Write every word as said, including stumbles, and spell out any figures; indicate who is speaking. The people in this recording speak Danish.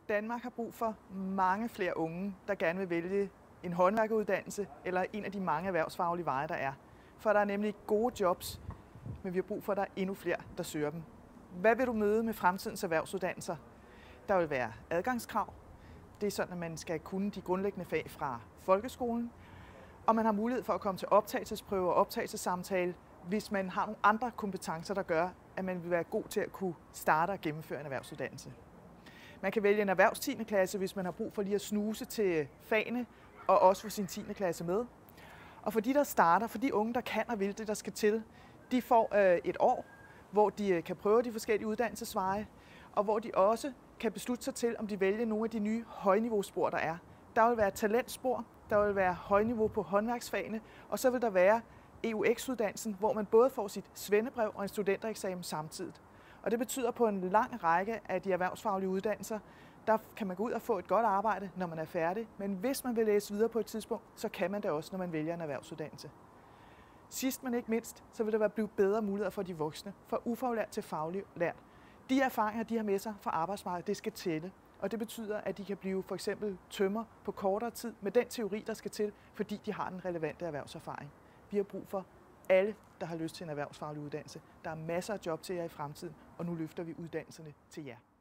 Speaker 1: Danmark har brug for mange flere unge, der gerne vil vælge en håndværkeruddannelse eller en af de mange erhvervsfaglige veje, der er. For der er nemlig gode jobs, men vi har brug for, at der er endnu flere, der søger dem. Hvad vil du møde med fremtidens erhvervsuddannelser? Der vil være adgangskrav. Det er sådan, at man skal kunne de grundlæggende fag fra folkeskolen. Og man har mulighed for at komme til optagelsesprøve og optagelsessamtale, hvis man har nogle andre kompetencer, der gør, at man vil være god til at kunne starte og gennemføre en erhvervsuddannelse. Man kan vælge en erhvervs tiende klasse, hvis man har brug for lige at snuse til fagene og også få sin tiende klasse med. Og for de, der starter, for de unge, der kan og vil det, der skal til, de får øh, et år, hvor de øh, kan prøve de forskellige uddannelsesveje, og hvor de også kan beslutte sig til, om de vælger nogle af de nye højniveauspor, der er. Der vil være talentspor, der vil være højniveau på håndværksfagene, og så vil der være E U X-uddannelsen, hvor man både får sit svendebrev og en studentereksamen samtidig. Og det betyder, at på en lang række af de erhvervsfaglige uddannelser, der kan man gå ud og få et godt arbejde, når man er færdig. Men hvis man vil læse videre på et tidspunkt, så kan man det også, når man vælger en erhvervsuddannelse. Sidst men ikke mindst, så vil der være blive bedre muligheder for de voksne, fra ufaglært til faglært. De erfaringer, de har med sig fra arbejdsmarkedet, det skal tælle. Og det betyder, at de kan blive for eksempel tømrer på kortere tid med den teori, der skal til, fordi de har den relevante erhvervserfaring. Vi har brug for alle, der har lyst til en erhvervsfaglig uddannelse. Der er masser af job til jer i fremtiden, og nu løfter vi uddannelserne til jer.